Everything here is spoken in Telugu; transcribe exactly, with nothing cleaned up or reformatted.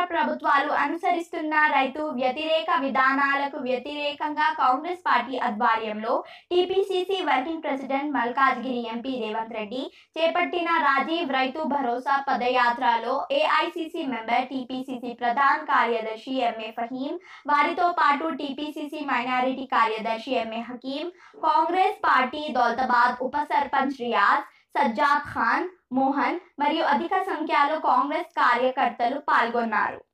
ప్రభుత్వాలు అనుసరిస్తున్న రైతు వ్యతిరేక విధానాలకు వ్యతిరేకంగా కాంగ్రెస్ పార్టీ ఆధ్వర్యంలో TPCC working president Malkajgiri MP Revanth Reddy చేపట్టిన Rajiv Rythu Bharosa పదయాత్రలో AICC member TPCC ప్రధాన కార్యదర్శి ఎంఏ ఫహీం, వారితో పాటు టీపీసీసీ మైనారిటీ కార్యదర్శి ఎంఏ హకీం, కాంగ్రెస్ పార్టీ దౌలతాబాద్ ఉప సర్పంచ్ రియాజ్, సజ్జాద్ ఖాన్, మోహన్ మరియు అధిక సంఖ్యలో కాంగ్రెస్ కార్యకర్తలు పాల్గొన్నారు.